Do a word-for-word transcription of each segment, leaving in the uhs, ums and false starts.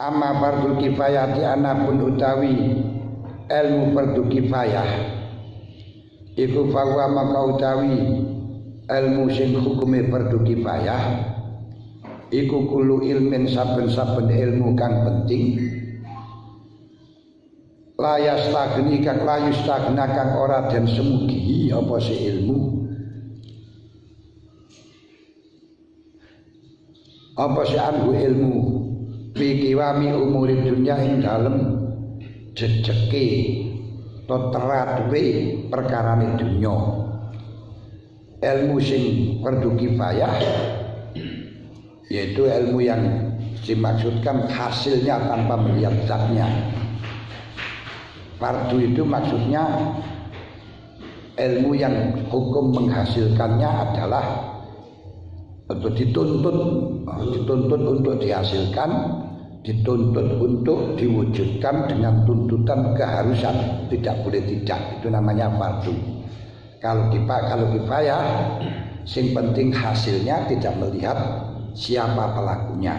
Amma fardhu kifayah ti anapun utawi ilmu fardhu kifayah iku fawa maka utawi ilmu sing hukume fardhu kifayah iku kulo ilmin saben-saben ilmu kang penting layas tagni kang layus tagna kang ora den semugi apa si ilmu apa si anhu ilmu pikiwami umuri dunya ing dalem jejeke to terature perkarane dunya ilmu sing fardhu kifayah yaitu ilmu yang dimaksudkan hasilnya tanpa melihat zatnya. Fardu itu maksudnya ilmu yang hukum menghasilkannya adalah atau dituntut dituntut untuk dihasilkan, dituntut untuk diwujudkan dengan tuntutan keharusan, tidak boleh tidak, itu namanya fardu. Kalau kita kalau kifayah sing penting hasilnya, tidak melihat siapa pelakunya.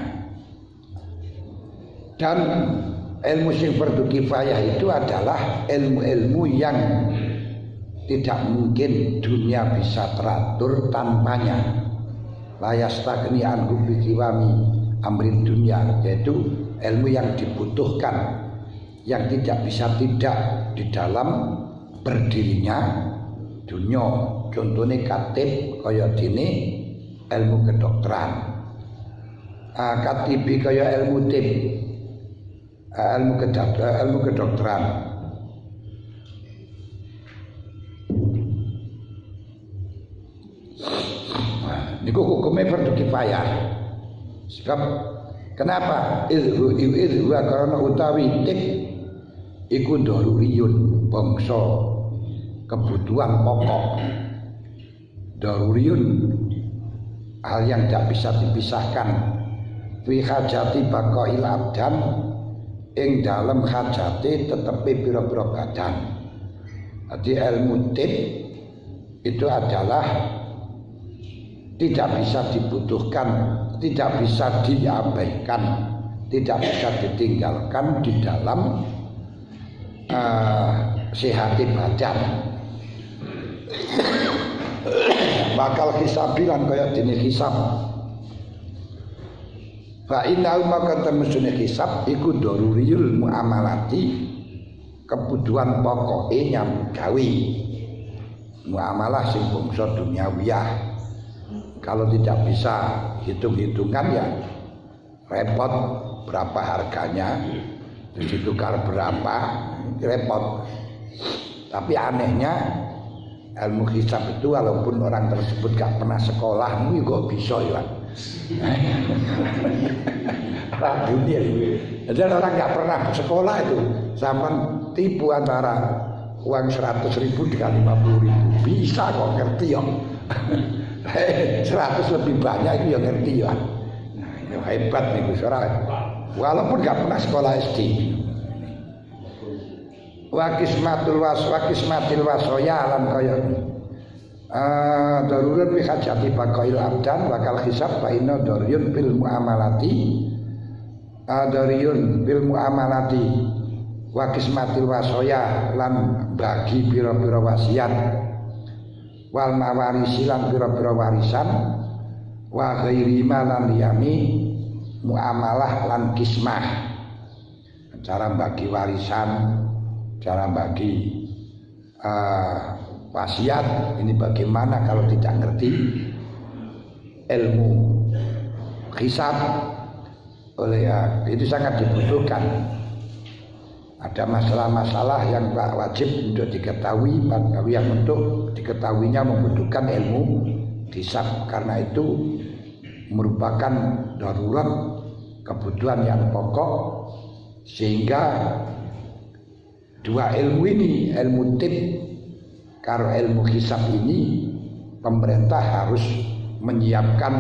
Dan ilmu sing fardhu kifayah itu adalah ilmu-ilmu yang tidak mungkin dunia bisa teratur tanpanya. La yastagni anhu bi qiwami amrin dunia, yaitu ilmu yang dibutuhkan, yang tidak bisa tidak di dalam berdirinya dunia. Contohnya katib kaya dene ilmu kedokteran, uh, katibi kaya ilmu tib, uh, ilmu kedokteran, ilmu kedokteran. Niku hukumnya fardhu kifayah. Sebab kenapa? Ilhu ilhu karena utawi tib iku daruriyun, bangsa kebutuhan pokok. Daruriyun, hal yang tidak bisa dipisahkan. Fi hajati baqail abdan, ing dalam hajati tetepi pira-pira badan. Jadi ilmu tib itu adalah tidak bisa dibutuhkan, tidak bisa diabaikan, tidak bisa ditinggalkan di dalam uh, sehati badan. Bakal hisabilan kaya dene hisab. Fa inna maka temusune hisab iku daruriyul muamalati, kebutuhan pokoke nyambut gawe. Muamalah sing bangsa duniawiyah. Kalau tidak bisa hitung-hitungan ya repot, berapa harganya, terus ditukar berapa, repot. Tapi anehnya ilmu hisab itu walaupun orang tersebut gak pernah sekolah, ini kok bisa ya. Dunia itu. Jadi orang gak pernah sekolah itu sama tipu antara uang seratus ribu dengan lima puluh ribu. Bisa kok, ngerti ya. Seratus lebih banyak itu yang ngerti ya. Nah, itu hebat nih Gus Ora. Walaupun gak pernah sekolah S D. Wa kismatul was wa kismatil wasoya alam kaya uh, darurat bi hajati baqail abdan bakal hisab fa inna dariyun bil muamalati uh, dariyun bil muamalati wa kismatil wasoya lan bagi pira-pira wasiat wal mawarisi lan pira-pira warisan wa ghairi malan liyami muamalah lan kismah, cara bagi warisan, cara bagi uh, wasiat. Ini bagaimana kalau tidak ngerti ilmu hisab oleh uh, itu sangat dibutuhkan. Ada masalah-masalah yang wajib untuk diketahui, yang untuk diketahuinya membutuhkan ilmu hisab, karena itu merupakan darurat, kebutuhan yang pokok, sehingga dua ilmu ini, ilmu tib karo ilmu hisab ini, pemerintah harus menyiapkan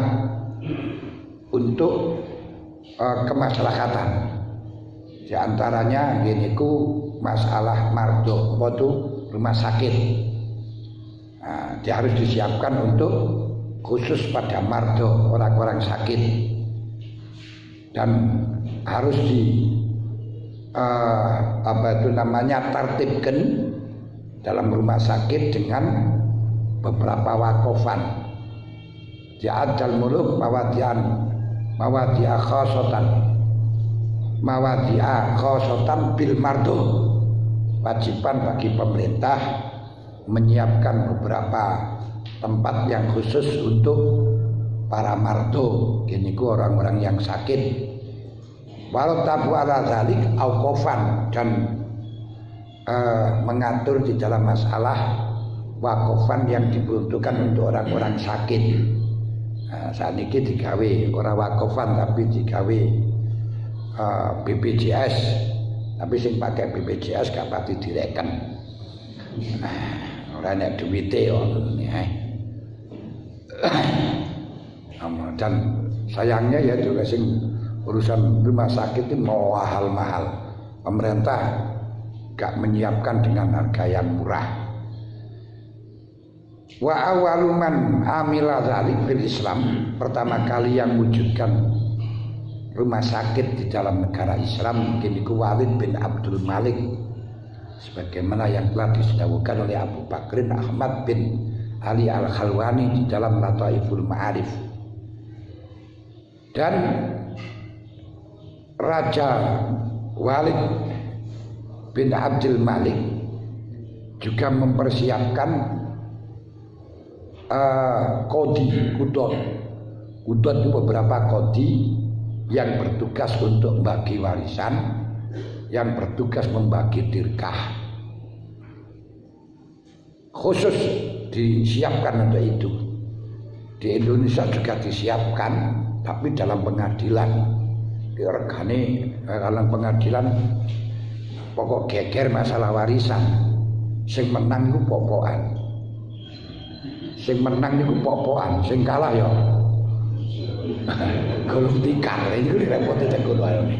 untuk uh, kemaslahatan. Di antaranya gini ku masalah mardo, apa rumah sakit. Nah, dia harus disiapkan untuk khusus pada mardo, orang-orang sakit. Dan harus di uh, apa itu namanya tertibkan dalam rumah sakit dengan beberapa wakofan. Ja'adal muluk mawadi'an mawadi'a khasatan mawadi'a khasatan bil mardu. Wajiban bagi pemerintah menyiapkan beberapa tempat yang khusus untuk para mardo, gini ku orang-orang yang sakit. Walau tabu ala zalik auqofan, dan uh, mengatur di dalam masalah wakofan yang diperuntukkan untuk orang-orang sakit. Nah, saat ini digawe orang wakofan tapi digawe uh, B P J S, tapi sing pakai B P J S gak pati direken. Nah, orang nek duwite ngono eh. Dan sayangnya ya juga sing urusan rumah sakit itu mau mahal-mahal. Pemerintah gak menyiapkan dengan harga yang murah. Wa awaluman amila dzalik fil Islam, pertama kali yang wujudkan rumah sakit di dalam negara Islam mungkin itu Walid bin Abdul Malik, sebagaimana yang telah disebutkan oleh Abu Bakrin Ahmad bin Ali Al-Khalwani di dalam Lataiful Ma'arif. Dan Raja Walid bin Abdul Malik juga mempersiapkan uh, kodi kudot. Kudot itu beberapa kodi yang bertugas untuk membagi warisan, yang bertugas membagi dirkah. Khusus disiapkan untuk itu. Di Indonesia juga disiapkan, tapi dalam pengadilan. Di regane dalam pengadilan pokok geger masalah warisan. Sing menang itu pokokan. Sing menang itu pokokan, sing kalah ya golong tikar. Ini repotnya cek ngono ae.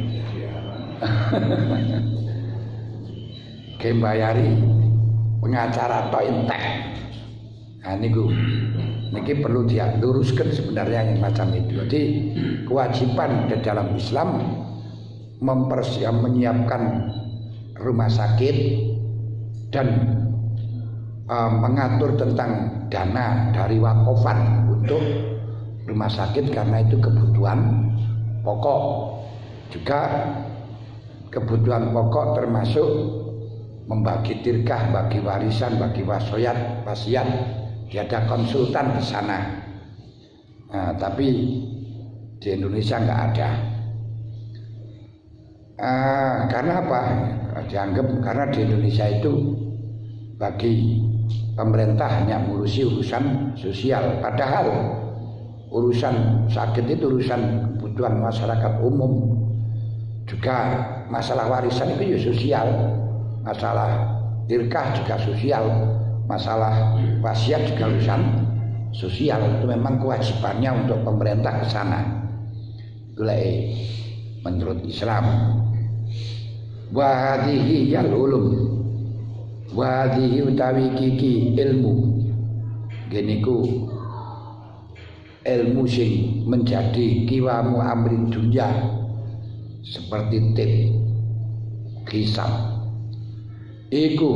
Kembayari pengacara tok entek. Nah niku niki perlu dia luruskan sebenarnya yang macam itu. Jadi kewajiban di dalam Islam mempersiap menyiapkan rumah sakit dan uh, mengatur tentang dana dari wakofan untuk rumah sakit, karena itu kebutuhan pokok. Juga kebutuhan pokok termasuk membagi dirkah, bagi warisan, bagi wasiat, wasiat. Dia ada konsultan di sana. Nah, tapi di Indonesia nggak ada. Uh, karena apa? Dianggap karena di Indonesia itu bagi pemerintah hanya mengurusi urusan sosial. Padahal urusan sakit itu urusan kebutuhan masyarakat umum. Juga masalah warisan itu ya sosial. Masalah dirkah juga sosial. Masalah wasiat juga urusan sosial. Itu memang kewajibannya untuk pemerintah ke sana. Itulah menurut Islam. Wa hadhihi yal ulum. Wa hadhihi utawi kiki ilmu. Geniku ilmu sing menjadi kiwamu amri dunya seperti tip hisab. Iku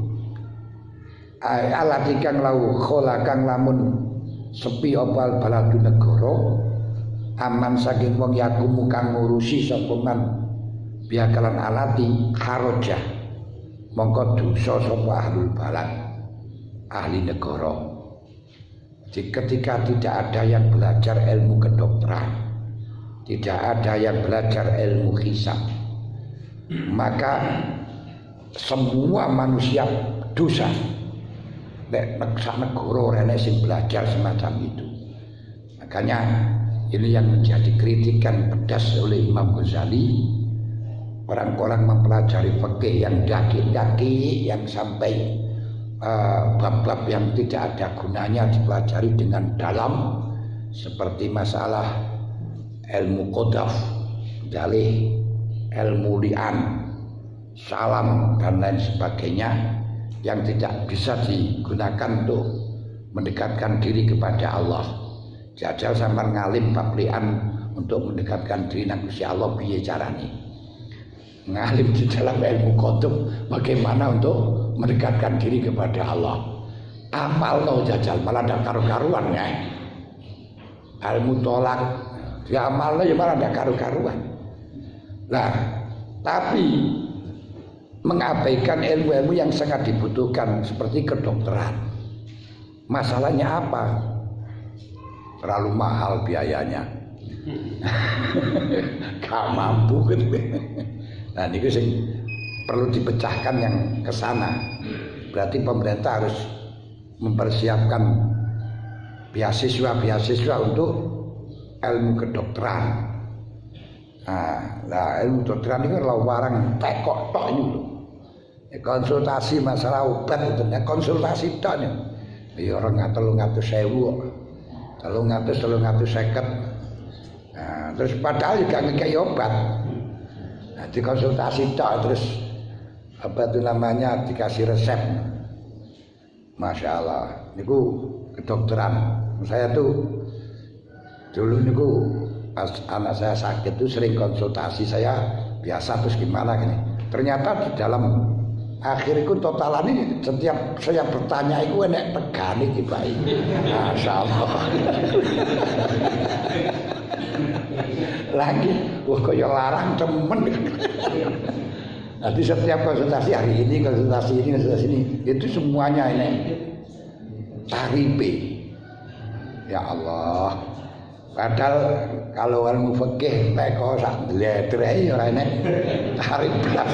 alat ikang lau khola kang lamun sepi opal baladu negara aman saking wong yakumu kang ngurusi sapa man biakalan alati kharoja mongko dosa sapa ahlul balad ahli negara. Jadi ketika tidak ada yang belajar ilmu kedokteran, tidak ada yang belajar ilmu hisab, maka semua manusia dosa. Nek sak negara rene sing belajar semacam itu. Makanya ini yang menjadi kritikan pedas oleh Imam Ghazali. Orang-orang mempelajari fikih yang daki-daki, yang sampai bab-bab uh, yang tidak ada gunanya dipelajari dengan dalam, seperti masalah ilmu qadaf, dalih, ilmu li'an, salam dan lain sebagainya, yang tidak bisa digunakan untuk mendekatkan diri kepada Allah. Jajal sampai ngalim bab li'an untuk mendekatkan diri nang Gusti Allah piye carane. Ngalim di dalam ilmu qadum bagaimana untuk mendekatkan diri kepada Allah. Amalno jajal malah ndak karu-karuan ya. Ilmu tolak diamalno ya malah ndak karu-karuan. Nah, tapi mengabaikan ilmu-ilmu yang sangat dibutuhkan seperti kedokteran. Masalahnya apa? Terlalu mahal biayanya. Gak mampu gitu. Nah, ini sing perlu dipecahkan yang ke sana. Berarti pemerintah harus mempersiapkan beasiswa-beasiswa untuk ilmu kedokteran. Nah, nah ilmu kedokteran ini kalau barang tekok tok ini loh. Ya, konsultasi masalah obat itu, ya, konsultasi tok nih. Ya orang ngatur ngatur sewu, telung ngatur telung ngatur seket. Nah, terus padahal juga ngekei obat. Nah, dikonsultasi tok terus apa itu namanya dikasih resep. Masya Allah, niku kedokteran. Saya tuh dulu niku pas anak saya sakit tuh sering konsultasi saya biasa terus gimana gini. Ternyata di dalam akhirku totalan ini setiap saya bertanya itu enek tegane iki Pak. Masya Allah. Lagi, wah kaya larang temen. Nanti setiap konsultasi hari ini, konsultasi ini, konsultasi ini, itu semuanya ini tarife. Ya Allah. Padahal kalau ilmu fikih teko sak dletrehe ya enek tarif belas.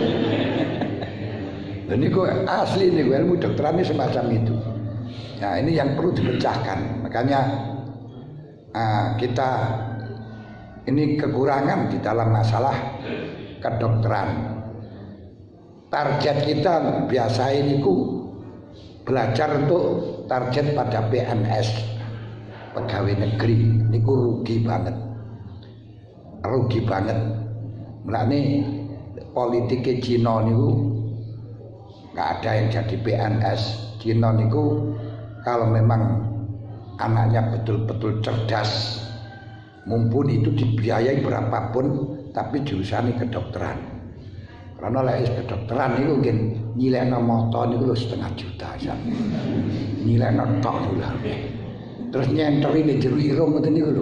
Dan ini asli nih ilmu kedokteran ini semacam itu. Nah ini yang perlu dipecahkan. Makanya uh, kita ini kekurangan di dalam masalah kedokteran. Target kita biasa ini ku belajar untuk target pada P N S pegawai negeri. Ini ku rugi banget, rugi banget. Nah ini politiknya Cina niku nggak ada yang jadi P N S. Cina niku kalau memang anaknya betul-betul cerdas, mumpuni itu dibiayai berapapun, tapi jurusannya kedokteran. Karena lek kedokteran niku mungkin nyilekno moto niku lho setengah juta sak. Nyilekno tok lho. Terus nyenteri ning jero irung ngoten niku lho.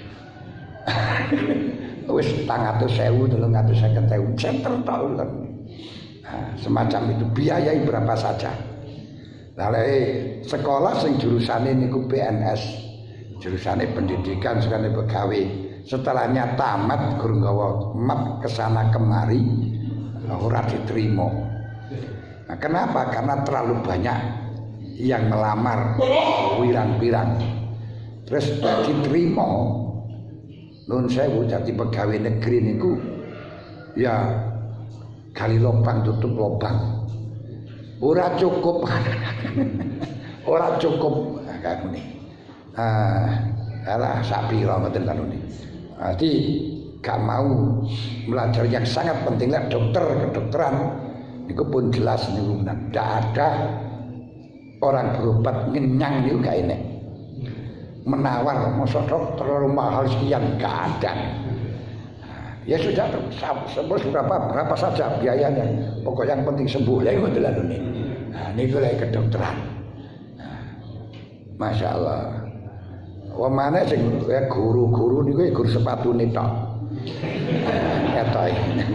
Wis petang atus ewu, telung atus seket ewu center tok lho. Nah, semacam itu biayai berapa saja. Lah lek sekolah sing jurusane niku P N S, jurusane pendidikan sekane pegawai. Setelahnya tamat guru gawa map kesana kemari ora diterima. Nah, kenapa? Karena terlalu banyak yang melamar wirang-wirang. Terus diterima. Nun sewu jadi pegawai negeri niku ya gali lubang tutup lubang. Ora cukup. Ora cukup kayak ngene. Ah, alah sapira ngoten kanune. Jadi gak mau belajar yang sangat penting lah dokter kedokteran itu pun jelas niku ndak ada orang berobat ngenyang niku gak enek menawar masa dokter terlalu mahal sekian gak ada. Ya sudah berapa berapa saja biayanya pokok yang penting sembuh lah itu lah ini. Nah niku lek kedokteran. Nah, Masya Allah. Wah mana sing guru-guru niku guru sepatune tok. Katoi.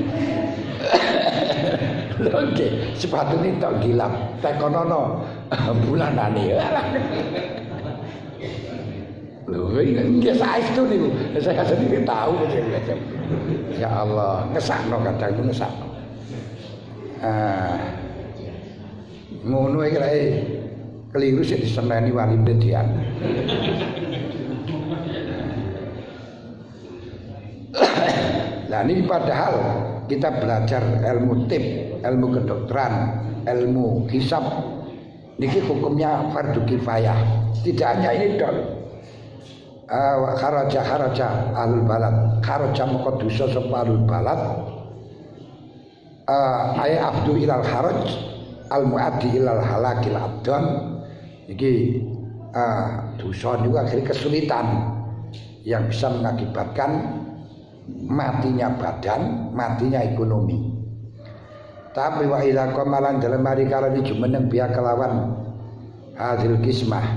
Oke, sepatu ini tak gilap, tekonono bulanane. Loh, ini saya itu nih, saya sendiri tahu macam. Ya Allah, ngesakno kadang ngesakno. Ah, ngono iki lek keliru sih diseneni wali median. Nah ini padahal kita belajar ilmu tip, ilmu kedokteran, ilmu hisab, niki hukumnya fardu kifayah. Tidak hanya ini dong. Uh, kharaja kharaja alul balad, kharaja muqaddusa alul balad. Uh, ay abdu ilal haraj, al muaddi ilal halakil abdan. Niki uh, dosa niku akhirnya kesulitan. yang bisa mengakibatkan matinya badan, matinya ekonomi. Tapi wa idza qamalan dalam hari kala ini jumeneng biya kelawan hasil kismah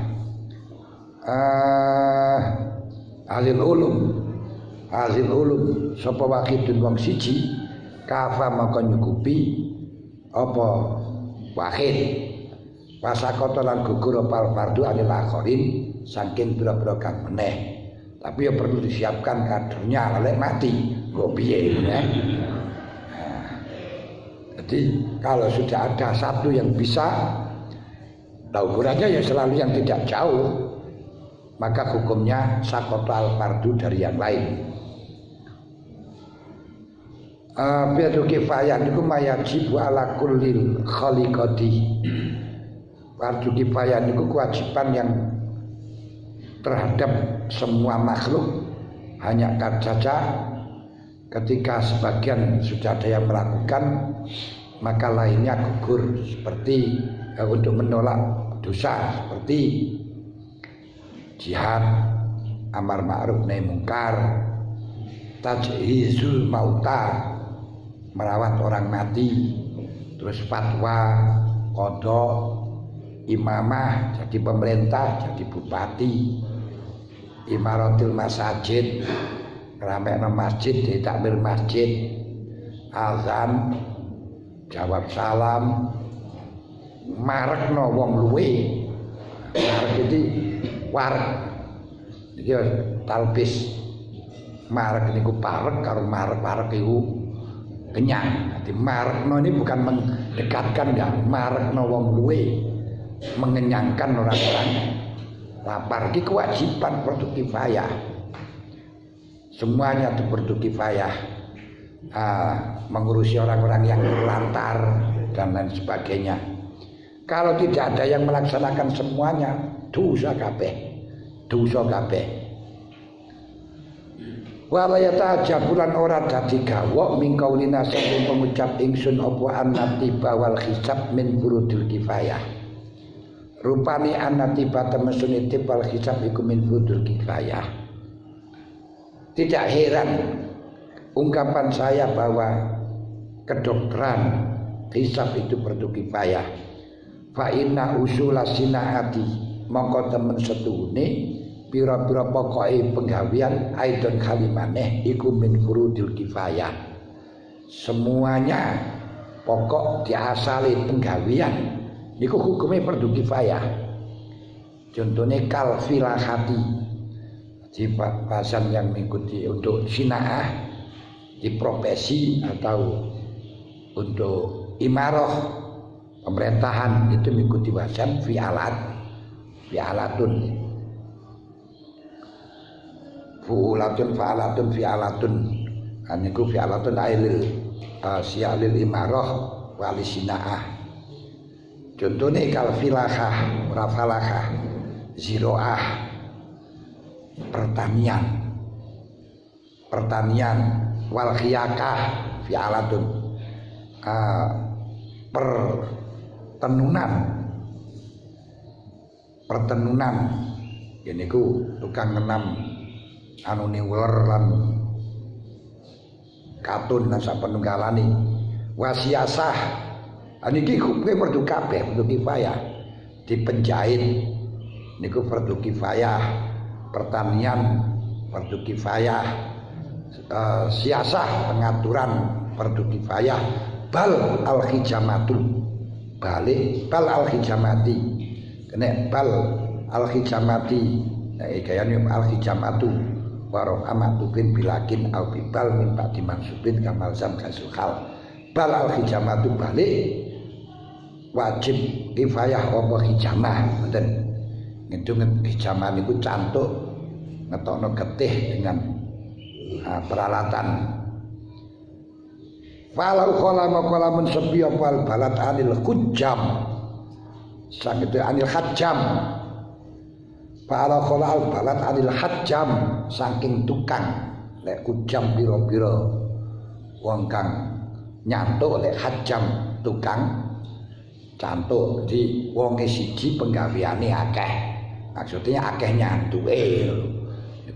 uh, hasil ulum hasil ulum sapa wakidun wong siji kafa maka nyukupi apa wakid pasakota lan gugur opal fardu anil akhirin saking pira-pira kang meneh. Tapi ya perlu disiapkan kadernya lek mati kok piye ya. Nah, jadi kalau sudah ada satu yang bisa, ukurannya ya selalu yang tidak jauh, maka hukumnya sakotal fardu dari yang lain. Biadu kifayah niku mayajibu ala kullil khaliqati. Fardu kifayah niku kewajiban yang terhadap semua makhluk, hanya saja ketika sebagian sudah ada yang melakukan maka lainnya gugur, seperti eh, untuk menolak dosa seperti jihad, amar ma'ruf nahi mungkar, tajhizul mauta, merawat orang mati, terus fatwa, qada, imamah, jadi pemerintah, jadi bupati, imaratul masajid, ngramekno masjid, ditakmir masjid, azan, jawab salam, marekno wong luwe, marek iki warek, iki talbis, marek niku parek karo marek-marek iku kenyang. Jadi marekno ini bukan mendekatkan ya, marekno wong luwe, mengenyangkan orang-orang lapar. Ini kewajiban fardu kifayah. Semuanya itu fardu kifayah. Ah, mengurusi orang-orang yang lantar dan lain sebagainya. Kalau tidak ada yang melaksanakan semuanya, dosa kabeh. Dosa kabeh. Wala yatajabulan ora dadi gawok min kaulina saking pengucap ingsun apa annati bawal hisab min furudil kifayah. Rupani annati batamsun itibal hisab iku min furudil kifayah. Tidak heran ungkapan saya bahwa kedokteran hisab itu fardu kifayah. Fa inna usula sinaati mongko temen setune pira-pira pokoke penggawean aidon kalimaneh iku min furudil kifayah. Semuanya pokok diasali penggawean niku hukumnya fardu kifayah. Contohnya kal filahati, di bahasan yang mengikuti untuk sinaah di profesi atau untuk imarah pemerintahan itu mengikuti bahasan fi'alat fi'alatun fu'ulatun fa'alatun fi'alatun aniku fi'alatun ailil uh, si'alil imarah wali sinaah. Contohnya kal filahah rafalahah ziroah pertanian pertanian wal khiyakah fi'alatun uh, pertenunan pertenunan ini ku tukang ngenam anu niweler lan katun lan sapanunggalane wasiasah niki kuwi fardu kabeh fardu kifayah. Di penjahit niku fardu kifayah, pertanian fardu kifayah, uh, siasah pengaturan fardu kifayah, bal al hijamatu balik bal al hijamati kena bal al hijamati nah ikayane al hijamatu warof amatu bin bilakin au bibal min ba'di mansubin kamal zam kasukhal bal al hijamatu balik wajib kifayah apa hijamah ngoten ngedung hijamah niku cantuk ngetokno getih dengan uh, peralatan. Walau khala maqalamun sepi wal balad anil hujjam sanggete anil hajjam. Walau khala al balad anil hajjam saking tukang lek hujjam pira-pira wong kang nyantuk lek hajjam tukang cantuk di wonge siji penggaweane akeh. Maksudnya akeh nyantuke. Iku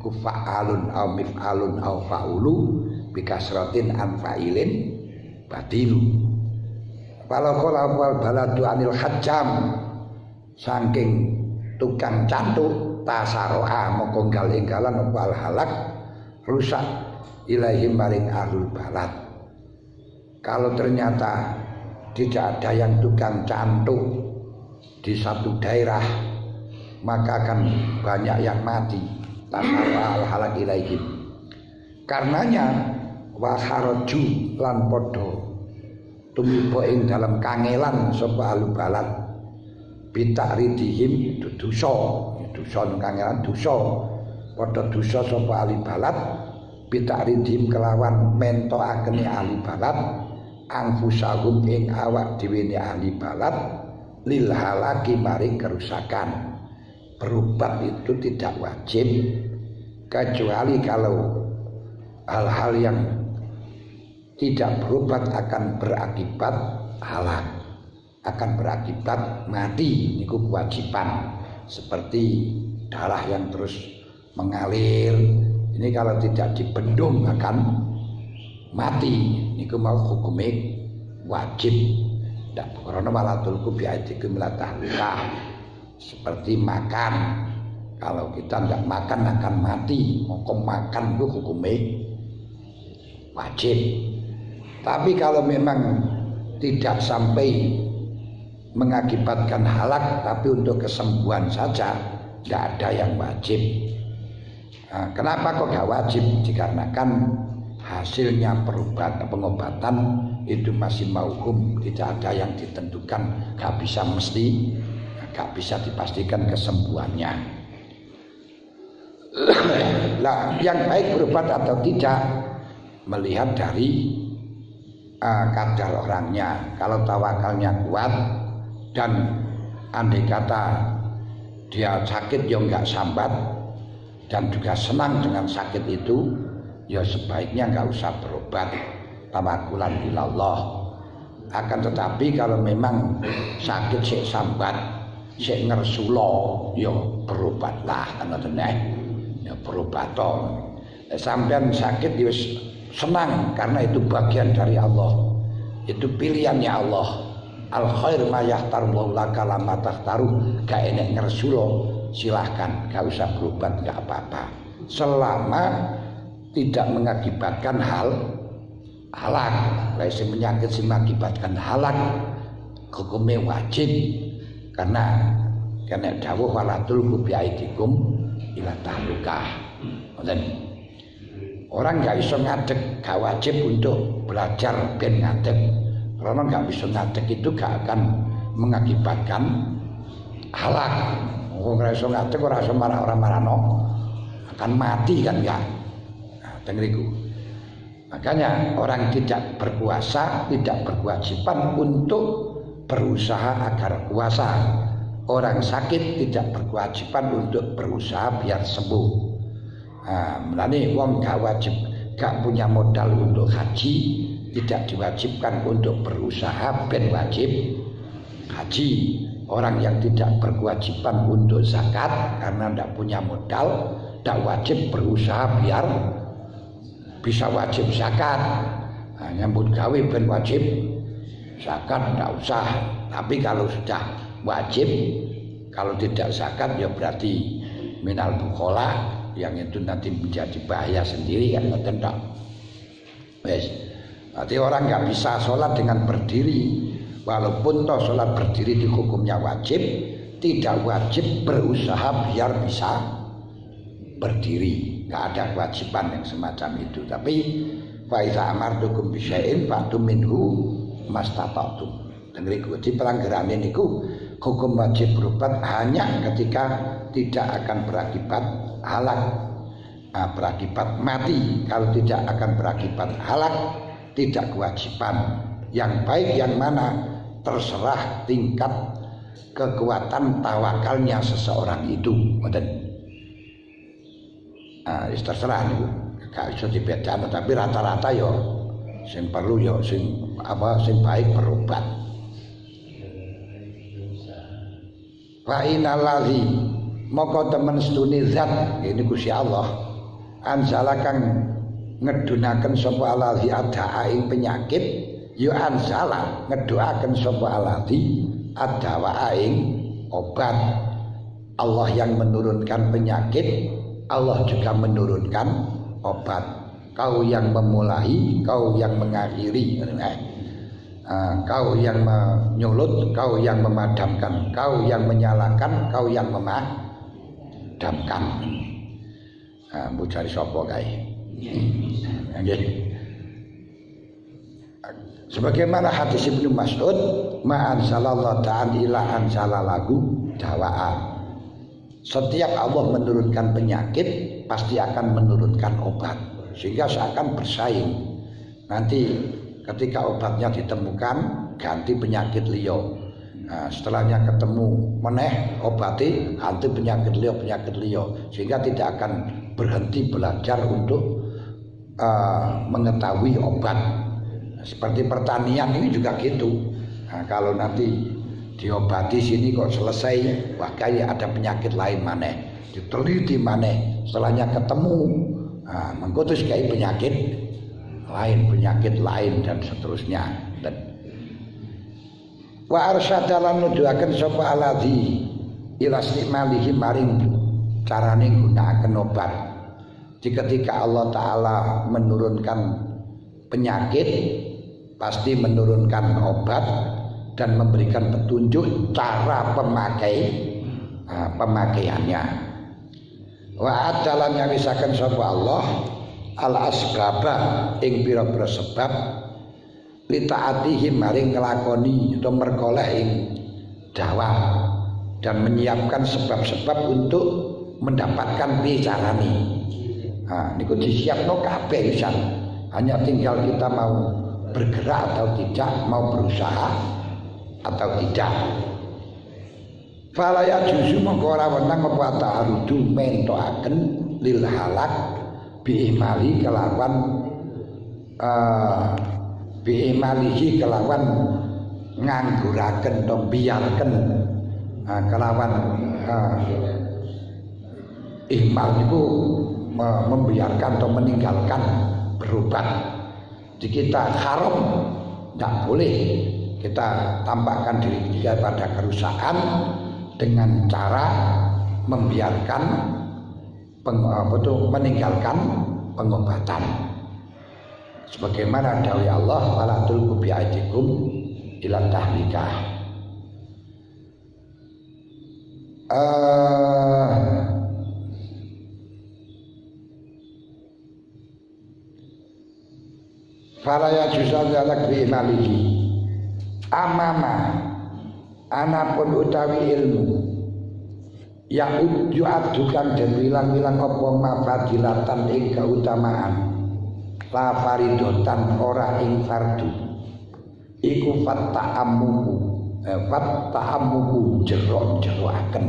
iku fa'alun au mif'alun au fa'ulu bikasratin an fa'ilin badilu. Kalau kala wal baladu anil hajjam saking tukang cantuk tasaroa moko enggal-enggalan wal halak rusak ilaihim maring ahlul balad. Kalau ternyata tidak ada yang tukang cantuk di satu daerah, maka akan banyak yang mati. Tasaroa al halak ilaihim. Karenanya wa kharaju lan padha tumiba ing dalam kangelan sapa ahlul balad bitakridihim dosa dosa kangelan dosa padha dosa sapa ahli balad bitakridihim kelawan mentoakene ahli balad angfusahum ing awak dhewe ahli balad lil halaki maring kerusakan. Berobat itu tidak wajib kecuali kalau hal-hal yang tidak berobat akan berakibat halak, akan berakibat mati. Niku kewajiban. Seperti darah yang terus mengalir, ini kalau tidak dibendung akan mati. Niku mau hukumnya wajib. Tidak karena walatul kubi aidikum la tahluka. Seperti makan, kalau kita tidak makan akan mati. Hukum makan itu hukumnya wajib. Tapi kalau memang tidak sampai mengakibatkan halak, tapi untuk kesembuhan saja, tidak ada yang wajib. Nah, kenapa kok tidak wajib? Dikarenakan hasilnya perubatan pengobatan itu masih mauhum, tidak ada yang ditentukan, tidak bisa mesti, tidak bisa dipastikan kesembuhannya. Lah, yang baik berobat atau tidak melihat dari uh, kadar orangnya. Kalau tawakalnya kuat dan andai kata dia sakit ya enggak sambat dan juga senang dengan sakit itu, ya sebaiknya enggak usah berobat, tawakulan ilallah. Akan tetapi kalau memang sakit sik sambat, sik ngersulo, ya berobatlah ana teneh. Ya berobat toh. Sampean sakit ya senang karena itu bagian dari Allah. Itu pilihannya Allah. Al khair ma yahtarullahu laka lamma tahtaru. Gak enek ngersulo, silahkan, gak usah berobat, gak apa-apa. Selama tidak mengakibatkan hal halak. Laisa penyakit sing mengakibatkan halak hukumnya wajib karena karena dawuh walatul kubi aidikum ila tahluka. Orang nggak bisa ngadeg, gak wajib untuk belajar ben ngadeg. Karena nggak bisa ngadeg itu gak akan mengakibatkan halak. Orang nggak bisa ngadeg, orang bisa marah orang marah no, akan mati kan ya. Nah, tengriku. Makanya orang tidak berpuasa tidak berkewajiban untuk berusaha agar puasa. Orang sakit tidak berkewajiban untuk berusaha biar sembuh. Nah, melani wong gak wajib, gak punya modal untuk haji, tidak diwajibkan untuk berusaha ben wajib haji. Orang yang tidak berkewajiban untuk zakat karena tidak punya modal, tidak wajib berusaha biar bisa wajib zakat. Nah, nyambut gawe ben wajib zakat tidak usah. Tapi kalau sudah wajib, kalau tidak zakat ya berarti minal bukhola, yang itu nanti menjadi bahaya sendiri kan, betul tak? Wes, berarti orang nggak bisa sholat dengan berdiri, walaupun toh sholat berdiri di hukumnya wajib, tidak wajib berusaha biar bisa berdiri, nggak ada kewajiban yang semacam itu. Tapi faiza amartukum bisyai'in fa'tu minhu mastata'tum. Dengeriku di pelanggaran ini ku hukum wajib berobat hanya ketika tidak akan berakibat halak, nah, berakibat mati. Kalau tidak akan berakibat halak, tidak kewajiban. Yang baik yang mana terserah tingkat kekuatan tawakalnya seseorang itu. Nah, terserah nih, gak bisa dibedakan. Tapi rata-rata yo, sing perlu yo, sing apa, sing baik berobat. Fa innallazi maka temen stune zat ini Gusti Allah anzala kang ngedunaken sapa alladzi adaa ing penyakit ya anzala ngedoaken sapa alladzi adawa ing obat. Allah yang menurunkan penyakit, Allah juga menurunkan obat. Kau yang memulai, kau yang mengakhiri, uh, kau yang menyulut, kau yang memadamkan, kau yang menyalakan, kau yang memadamkan. Uh, Bu cari sopo kae. Nggih. Sebagaimana hadis Ibnu Mas'ud, ma'an sallallahu ta'ala ila an salalagu dawa'a. Setiap Allah menurunkan penyakit pasti akan menurunkan obat, sehingga seakan bersaing. Nanti ketika obatnya ditemukan ganti penyakit liyo. Nah, setelahnya ketemu meneh obati ganti penyakit liyo penyakit liyo, sehingga tidak akan berhenti belajar untuk uh, mengetahui obat. Nah, seperti pertanian ini juga gitu. Nah, kalau nanti diobati sini kok selesai, wah kayak ada penyakit lain maneh, diteliti maneh, setelahnya ketemu, nah, mengkutus kayak penyakit lain, penyakit lain dan seterusnya. Dan wa arsyadalan nuduhaken sapa alladzi ila istimalihi maring carane gunakaken obat. Jadi ketika Allah Ta'ala menurunkan penyakit pasti menurunkan obat dan memberikan petunjuk cara pemakai uh, pemakaiannya. Wa adalan nyawisaken sapa Allah al asbaba ing pira-pira sebab litaatihi maring nglakoni atau merkoleh ing dawa dan menyiapkan sebab-sebab untuk mendapatkan bicarani. Nah, niku disiapno kabeh pisan. Hanya tinggal kita mau bergerak atau tidak, mau berusaha atau tidak. Fala ya juzu mongko ora wenang apa ta'arudu mentokaken lil halak bi imali kelawan uh, bi imalihi kelawan ngangguraken to biarken uh, kelawan uh, ihmal niku uh, membiarkan atau meninggalkan berobat. Di kita haram, tidak boleh kita tampakkan diri kita pada kerusakan dengan cara membiarkan peng, betul, meninggalkan pengobatan. Sebagaimana dawuh Allah, wala tulqu bi'aidikum ila tahlikah. Uh, Fala ya juzal zalak bi imalihi amama anapun utawi ilmu ya uju adukan dan bilang-bilang apa mafadilatan ing keutamaan la faridotan ora ing fardu iku fatta'amuku eh, fatta'amuku jerok-jerokaken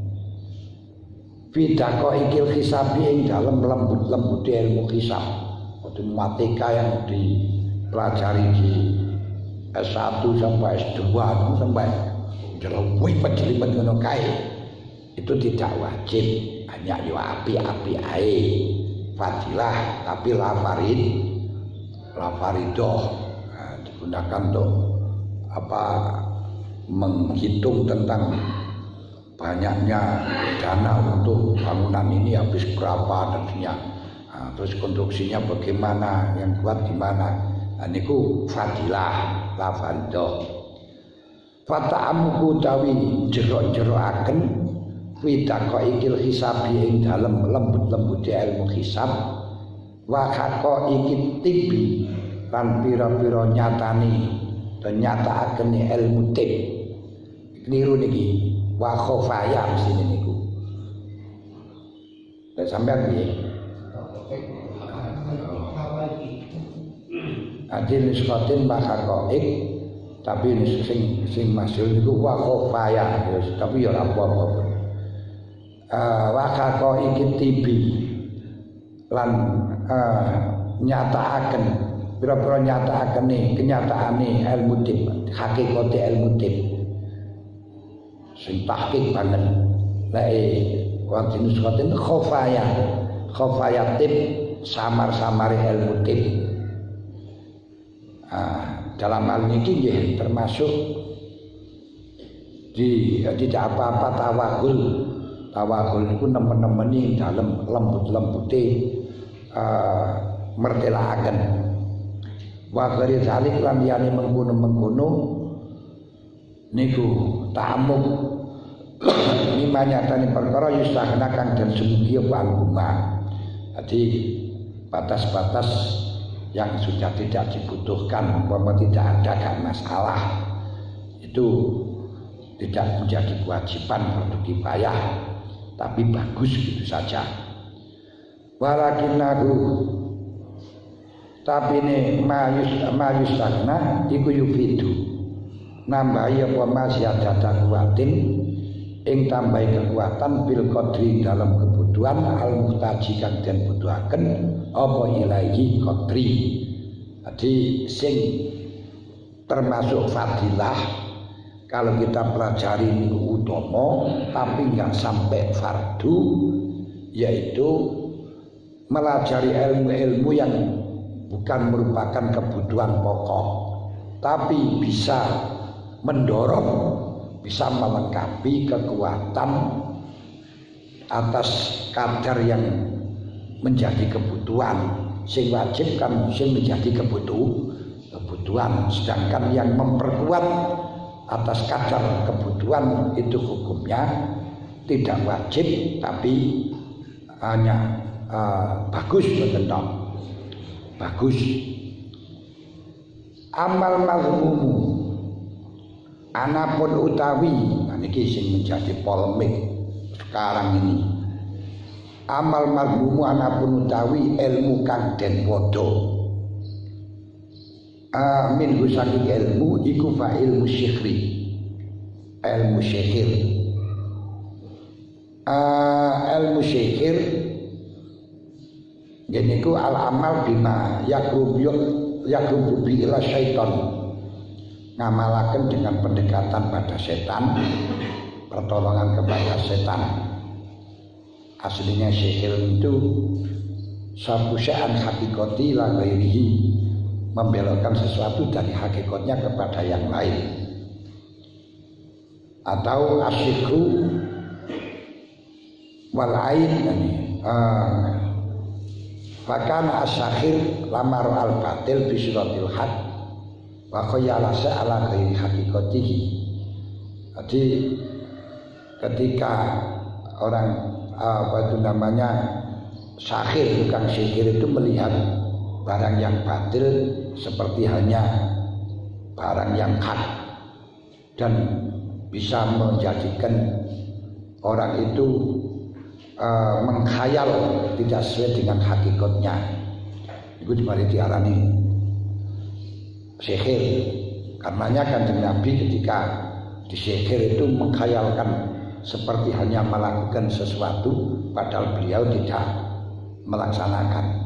bidako ikil hisabi ing dalam lembut-lembut ilmu hisab matematika yang dipelajari di S satu sampai S dua sampai jelewipet-jelewipet ngono kae itu tidak wajib, hanya yo api-api ae fadilah tapi la farid la faridoh nah, digunakan untuk apa menghitung tentang banyaknya dana untuk bangunan ini habis berapa dan sebagainya. Nah, terus konstruksinya bagaimana, yang kuat gimana. Nah, niku fadilah la faridoh. Fata'amuku tawi jerok-jerokaken widako ikil hisabi ing dalem lembut-lembut ilmu hisab wa haqqa ikit tibi lan pira-pira nyatani dan nyatakaken ilmu tib niru niki wa khofaya mesti niku. Lah sampean piye? Adil nisbatin makhakoik tapi sing sing masyhur niku wa khofaya tapi ya ora apa-apa. Uh, wakako iki tibi lan uh, nyataaken pira-pira nyataakene kenyataane ilmu tib hakikate ilmu tib sing tahqiq banget lae wa dinusqatin khofaya khafayatib samar-samare ilmu tib. Nah, dalam hal ini nggih termasuk di tidak apa-apa tawakul. Tawakul itu nemen-nemeni dalam lembut-lembute uh, mertelaaken. Wa ghairi zalik lan liyane mengkono-mengkono niku ta'amuk mimanyatane perkara yustahna kang den sumugi apa aluma. Jadi batas-batas yang sudah tidak dibutuhkan, umpama tidak ada kan masalah, itu tidak menjadi kewajiban fardu kifayah, tapi bagus gitu saja. Walakinnahu tapi ini mayus mayus sakna iku yufidu nambahi apa masyadata kuatin ing tambahi kekuatan bil qadri dalam kebutuhan al muhtaji kang den butuhaken apa ilahi qadri. Jadi sing termasuk fadilah kalau kita pelajari niku utama tapi nggak sampai fardu, yaitu melajari ilmu-ilmu yang bukan merupakan kebutuhan pokok tapi bisa mendorong, bisa melengkapi kekuatan atas kadar yang menjadi kebutuhan. Sing wajib kan sing menjadi kebutuh, kebutuhan, sedangkan yang memperkuat atas kadar kebutuhan itu hukumnya tidak wajib tapi hanya uh, bagus betul. Bagus. Amal mazmumu anapun utawi, nah niki sing menjadi polemik sekarang ini. Amal mazmumu anapun utawi ilmu kang den padha. Uh, min saking ilmu iku fa ilmu syikhri. Ilmu syikhir. Uh, ilmu syikhir jadi ku al amal bima yakrubu yakrubu bi ila syaiton, ngamalaken dengan pendekatan pada setan, pertolongan kepada setan. Aslinya sihir itu suatu syai'an hakikati la ghairihi, membelokkan sesuatu dari hakikatnya kepada yang lain. Atau asyikru wal ain yani uh, bahkan as-sakhir lamar al-batil bi suratil haq wa khayala sa'ala ghairi haqiqatihi. Jadi ketika orang apa itu namanya sakhir, tukang sihir itu melihat barang yang batil seperti halnya barang yang hak dan bisa menjadikan orang itu Uh, mengkhayal tidak sesuai dengan hakikatnya. Itu dibalik diarani sihir. Karenanya Kanjeng Nabi ketika disihir itu mengkhayalkan seperti hanya melakukan sesuatu padahal beliau tidak melaksanakan.